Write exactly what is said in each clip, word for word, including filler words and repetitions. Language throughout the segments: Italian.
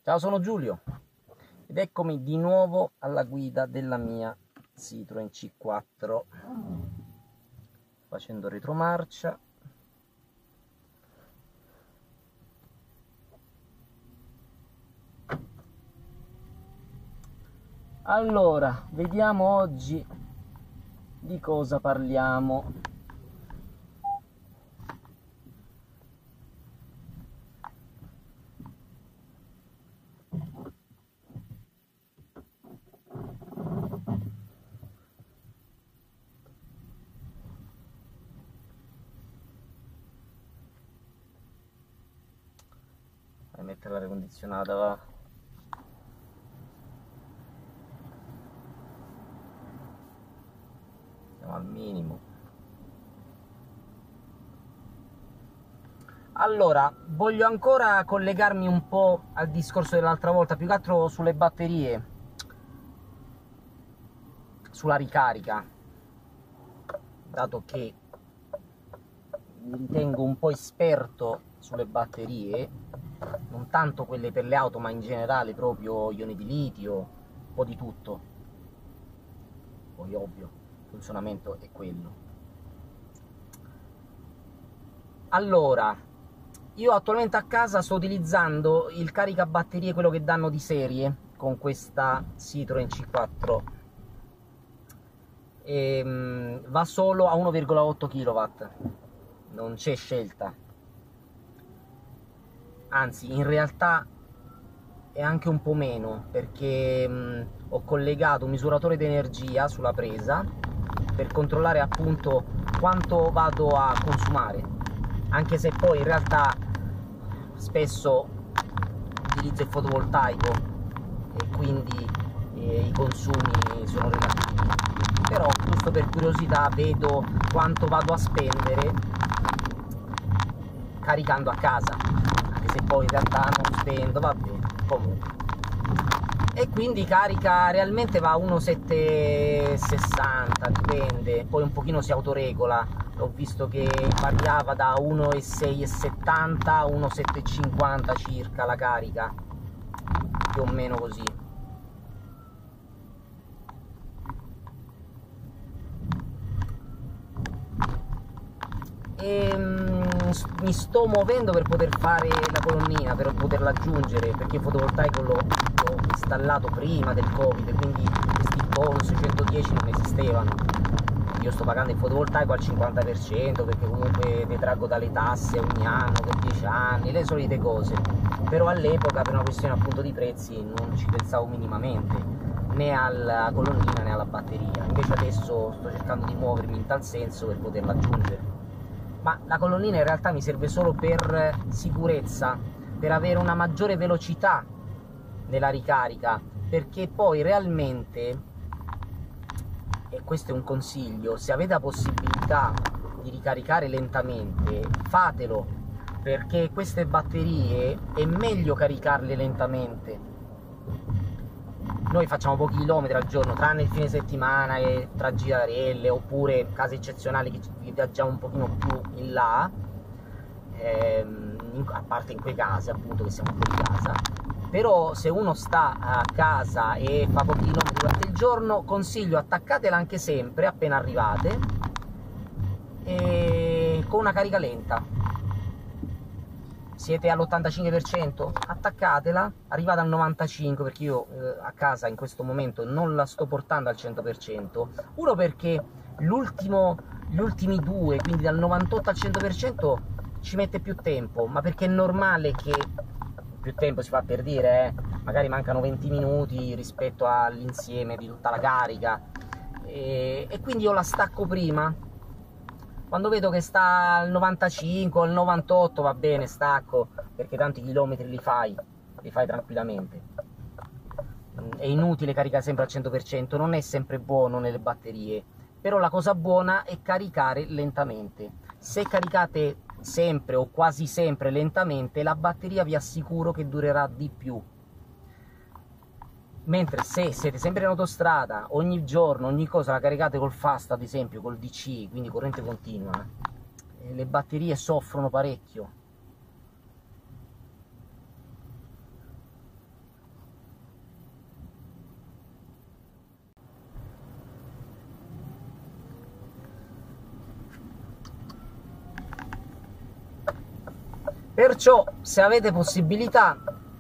Ciao, sono Giulio ed eccomi di nuovo alla guida della mia Citroen C quattro, facendo retromarcia. Allora, vediamo oggi di cosa parliamo. Vai a mettere l'aria condizionata, va. Siamo al minimo. Allora, voglio ancora collegarmi un po' al discorso dell'altra volta, più che altro sulle batterie, sulla ricarica, dato che mi ritengo un po' esperto sulle batterie, non tanto quelle per le auto, ma in generale proprio ioni di litio, un po' di tutto. Poi ovvio, il funzionamento è quello. Allora, io attualmente a casa sto utilizzando il caricabatterie, quello che danno di serie, con questa Citroen C quattro. E, um, va solo a uno virgola otto chilowatt, non c'è scelta. Anzi, in realtà è anche un po' meno, perché um, ho collegato un misuratore di energia sulla presa per controllare appunto quanto vado a consumare, anche se poi in realtà spesso utilizzo il fotovoltaico e quindi eh, i consumi sono relativi, però giusto per curiosità vedo quanto vado a spendere caricando a casa, anche se poi in realtà non spendo, va bene, comunque. E quindi carica realmente va a uno virgola settecentosessanta, dipende, poi un pochino si autoregola. Ho visto che variava da uno virgola seicentosettanta a uno virgola settecentocinquanta circa la carica, più o meno così. E mi sto muovendo per poter fare la colonnina, per poterla aggiungere, perché il fotovoltaico l'ho installato prima del Covid, quindi questi bonus centodieci non esistevano. Io sto pagando il fotovoltaico al cinquanta per cento perché comunque detraggo dalle tasse ogni anno per dieci anni, le solite cose. Però all'epoca, per una questione appunto di prezzi, non ci pensavo minimamente, né alla colonnina né alla batteria. Invece adesso sto cercando di muovermi in tal senso per poterla aggiungere. Ma la colonnina in realtà mi serve solo per sicurezza, per avere una maggiore velocità nella ricarica, perché poi realmente, e questo è un consiglio, se avete la possibilità di ricaricare lentamente, fatelo, perché queste batterie è meglio caricarle lentamente. Noi facciamo pochi chilometri al giorno, tranne il fine settimana e tra girarelle, oppure casi eccezionali che viaggiamo un pochino più in là, ehm, in, a parte in quei casi appunto che siamo fuori casa. Però se uno sta a casa e fa pochi chilometri durante il giorno, consiglio attaccatela anche sempre appena arrivate, e con una carica lenta. Siete all'ottantacinque per cento, attaccatela, arrivate al novantacinque per cento, perché io eh, a casa in questo momento non la sto portando al cento per cento. Uno, perché l'ultimo, gli ultimi due, quindi dal novantotto al cento per cento, ci mette più tempo, ma perché è normale che più tempo, si fa per dire, eh, magari mancano venti minuti rispetto all'insieme di tutta la carica, e, e quindi io la stacco prima. Quando vedo che sta al novantacinque o al novantotto, va bene, stacco, perché tanti chilometri li fai, li fai tranquillamente. È inutile caricare sempre al cento per cento, non è sempre buono nelle batterie, però la cosa buona è caricare lentamente. Se caricate sempre o quasi sempre lentamente, la batteria vi assicuro che durerà di più. Mentre se siete sempre in autostrada, ogni giorno, ogni cosa la caricate col fast, ad esempio col D C, quindi corrente continua, eh, le batterie soffrono parecchio. Perciò, se avete possibilità,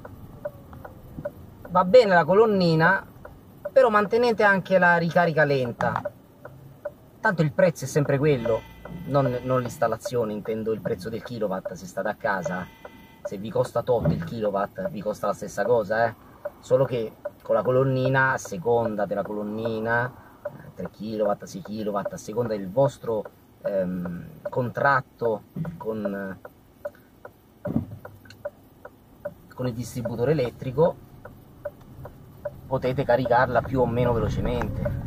va bene la colonnina, però mantenete anche la ricarica lenta. Tanto il prezzo è sempre quello, non, non l'installazione, intendo il prezzo del kilowatt. Se state a casa, se vi costa tot il kilowatt, vi costa la stessa cosa, eh? Solo che con la colonnina, a seconda della colonnina, tre chilowatt, sei chilowatt, a seconda del vostro ehm, contratto con, con il distributore elettrico, potete caricarla più o meno velocemente.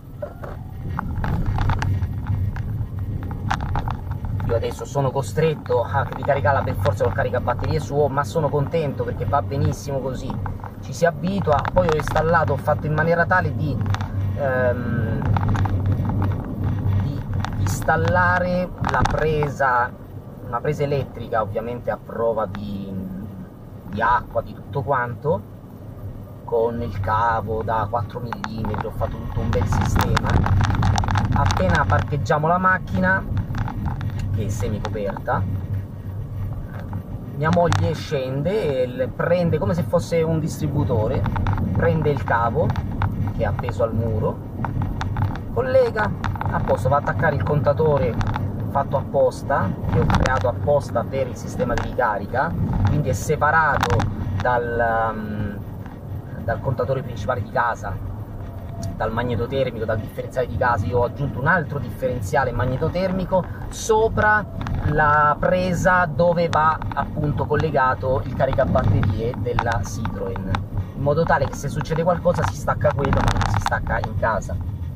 Io adesso sono costretto a ricaricarla per forza col caricabatterie suo, ma sono contento perché va benissimo così, ci si abitua. Poi ho installato, ho fatto in maniera tale di, ehm, di installare la presa, una presa elettrica ovviamente a prova di, di acqua, di tutto quanto, con il cavo da quattro millimetri, ho fatto tutto un bel sistema. Appena parcheggiamo la macchina, che è semi coperta, mia moglie scende e prende, come se fosse un distributore, prende il cavo che è appeso al muro, collega, a posto, va ad attaccare il contatore fatto apposta, che ho creato apposta per il sistema di ricarica, quindi è separato dal, um, dal contatore principale di casa, dal magnetotermico, dal differenziale di casa. Io ho aggiunto un altro differenziale magnetotermico sopra la presa dove va appunto collegato il caricabatterie della Citroen, in modo tale che se succede qualcosa si stacca quello ma non si stacca in casa.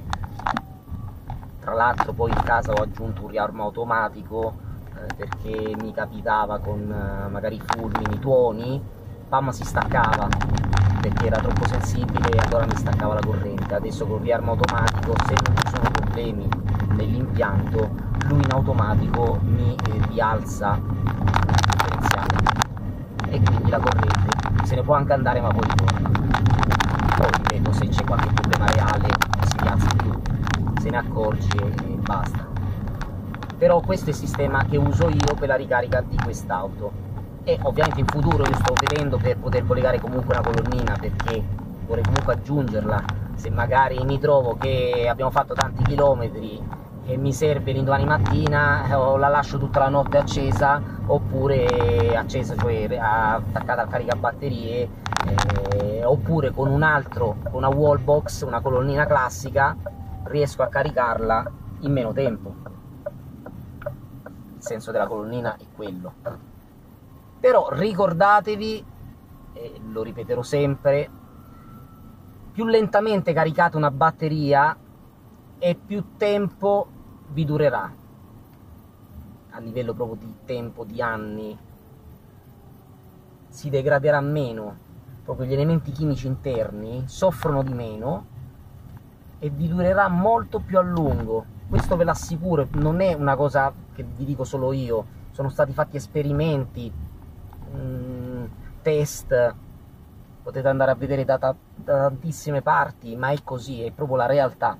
Tra l'altro poi in casa ho aggiunto un riarmo automatico eh, perché mi capitava con eh, magari fulmini, tuoni, pam, si staccava perché era troppo sensibile e allora mi staccava la corrente. Adesso con il riarmo automatico, se non ci sono problemi nell'impianto, lui in automatico mi eh, rialza il differenziale e quindi la corrente se ne può anche andare ma poi ritorna. Poi ripeto, se c'è qualche problema reale si rialza più, se ne accorge e basta. Però questo è il sistema che uso io per la ricarica di quest'auto. E ovviamente in futuro io sto vedendo per poter collegare comunque una colonnina, perché vorrei comunque aggiungerla se magari mi trovo che abbiamo fatto tanti chilometri e mi serve l'indomani mattina, o la lascio tutta la notte accesa, oppure accesa, cioè attaccata al caricabatterie, eh, oppure con un altro, con una wallbox, una colonnina classica, riesco a caricarla in meno tempo. Il senso della colonnina è quello. Però ricordatevi, e lo ripeterò sempre, più lentamente caricate una batteria e più tempo vi durerà, a livello proprio di tempo, di anni, si degraderà meno, proprio gli elementi chimici interni soffrono di meno e vi durerà molto più a lungo. Questo ve l'assicuro, non è una cosa che vi dico solo io, sono stati fatti esperimenti, test, potete andare a vedere da, da tantissime parti, ma è così, è proprio la realtà.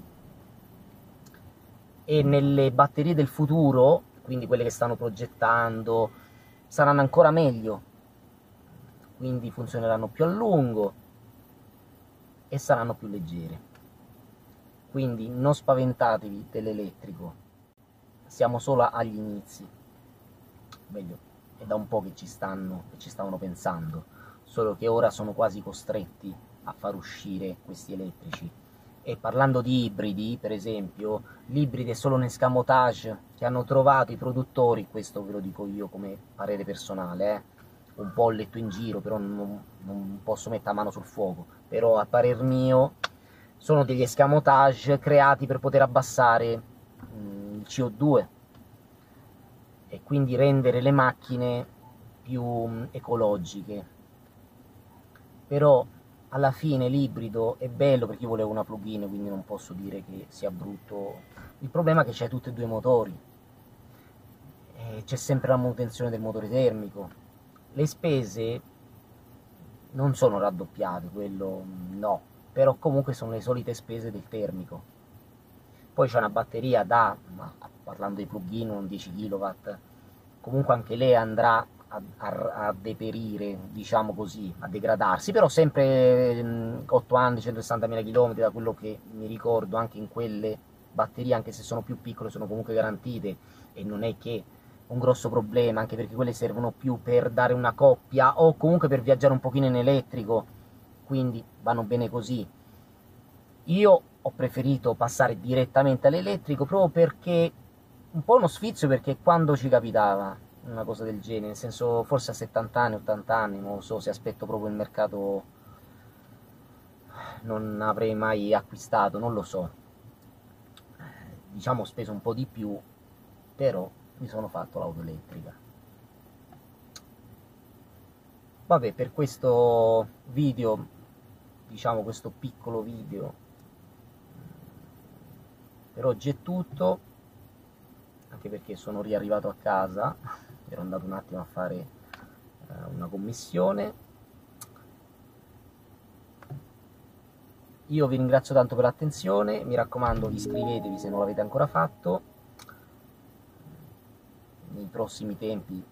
E nelle batterie del futuro, quindi quelle che stanno progettando, saranno ancora meglio, quindi funzioneranno più a lungo e saranno più leggere. Quindi non spaventatevi dell'elettrico, siamo solo agli inizi, meglio, è da un po' che ci stanno, che ci stavano pensando, solo che ora sono quasi costretti a far uscire questi elettrici. E parlando di ibridi, per esempio, l'ibrido è solo un escamotage che hanno trovato i produttori, questo ve lo dico io come parere personale, eh? Un po' ho letto in giro, però non, non posso mettere la mano sul fuoco, però a parer mio sono degli escamotage creati per poter abbassare mh, il C O due, e quindi rendere le macchine più ecologiche. Però alla fine l'ibrido è bello, perché io volevo una plug-in, quindi non posso dire che sia brutto. Il problema è che c'è tutti e due i motori, c'è sempre la manutenzione del motore termico, le spese non sono raddoppiate, quello no, però comunque sono le solite spese del termico. Poi c'è una batteria da, ma parlando di plug-in, un dieci chilowatt, comunque anche lei andrà a, a, a deperire, diciamo così, a degradarsi, però sempre mh, otto anni, centosessantamila chilometri, da quello che mi ricordo, anche in quelle batterie, anche se sono più piccole, sono comunque garantite, e non è che un grosso problema, anche perché quelle servono più per dare una coppia o comunque per viaggiare un pochino in elettrico, quindi vanno bene così. Io ho preferito passare direttamente all'elettrico proprio perché un po' uno sfizio, perché quando ci capitava una cosa del genere, nel senso forse a settanta anni, ottanta anni, non lo so, se aspetto proprio il mercato non avrei mai acquistato, non lo so, diciamo ho speso un po' di più, però mi sono fatto l'auto elettrica. Vabbè, per questo video, diciamo questo piccolo video, per oggi è tutto, anche perché sono riarrivato a casa, ero andato un attimo a fare eh, una commissione. Io vi ringrazio tanto per l'attenzione, mi raccomando iscrivetevi se non l'avete ancora fatto. Nei prossimi tempi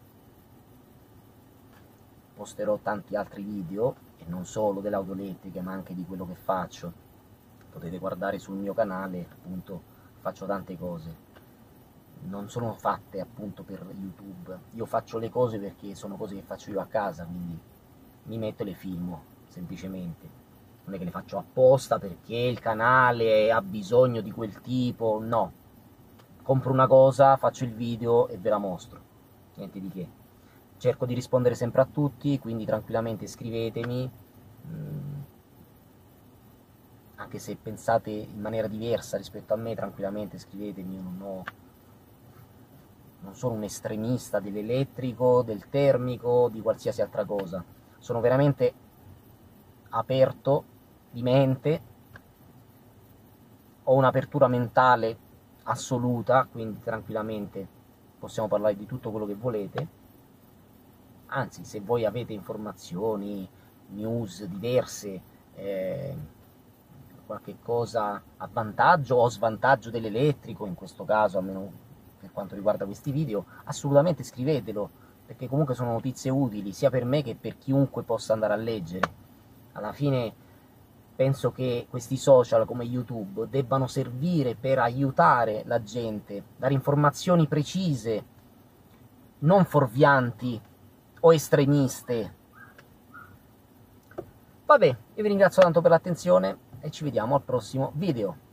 posterò tanti altri video, e non solo delle auto elettriche ma anche di quello che faccio. Potete guardare sul mio canale, appunto, faccio tante cose. Non sono fatte appunto per YouTube, io faccio le cose perché sono cose che faccio io a casa, quindi mi metto e le filmo, semplicemente. Non è che le faccio apposta perché il canale ha bisogno di quel tipo, no. Compro una cosa, faccio il video e ve la mostro, niente di che. Cerco di rispondere sempre a tutti, quindi tranquillamente scrivetemi, mm, anche se pensate in maniera diversa rispetto a me, tranquillamente scrivetemi, io non ho... non sono un estremista dell'elettrico, del termico, di qualsiasi altra cosa. Sono veramente aperto di mente, ho un'apertura mentale assoluta, quindi tranquillamente possiamo parlare di tutto quello che volete. Anzi, se voi avete informazioni, news diverse, eh, qualche cosa a vantaggio o svantaggio dell'elettrico, in questo caso, almeno per quanto riguarda questi video, assolutamente scrivetelo, perché comunque sono notizie utili sia per me che per chiunque possa andare a leggere. Alla fine penso che questi social come YouTube debbano servire per aiutare la gente, dare informazioni precise, non fuorvianti o estremiste. Vabbè, io vi ringrazio tanto per l'attenzione e ci vediamo al prossimo video.